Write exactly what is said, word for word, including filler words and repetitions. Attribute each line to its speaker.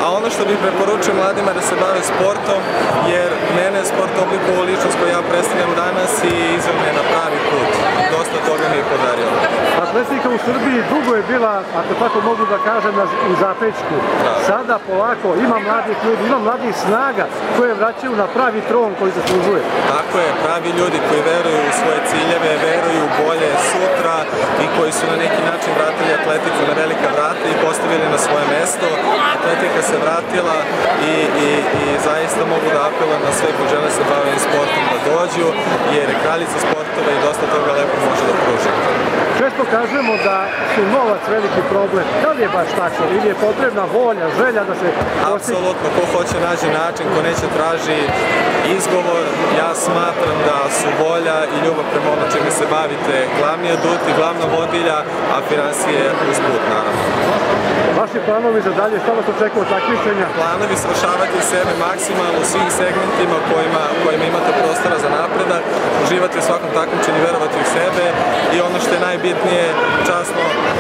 Speaker 1: A ono što bih preporučio mladima da se bave sportom, jer mene je sport oblikovao ličnost koju ja predstavljam danas i izveo me na pravi put. Dosta toga mi je podario.
Speaker 2: Atletika u Srbiji dugo je bila, ako tako mogu da kažem, u zapećku. Sada polako ima mladih ljudi, ima mladih snaga koje vraćaju na pravi tron koji zaslužuje.
Speaker 1: Tako je, pravi ljudi koji veruju u svoje ciljeve, veruju bolje sutra i koji su na neki način vratili atletiku na velika vrata i postavili na svoje mesto. Atletika se vratila i, i, i zaista mogu da apelujem na sve koji žele se baviti sportom da dođu, jer je kraljica sportova i dosta toga lepo može da pruži.
Speaker 2: Često kažemo da su novac veliki problem. Da li je baš tako? Ili je potrebna volja, želja da se postigne?
Speaker 1: Apsolutno, ko hoće nađi način, ko neće traži izgovor. Ja smatram da su volja i ljubav prema ono čime se bavite glavni adut i glavna vodilja, a finansije usput, naravno.
Speaker 2: Vaši planovi za dalje, šta vas očekuje od takmičenja?
Speaker 1: Planovi svršavati sebe maksimalno u svim segmentima kojima, kojima imate prostora za napredak, uživati u svakom takmičenju, verovati u sebe i ono što je najbitnije, časno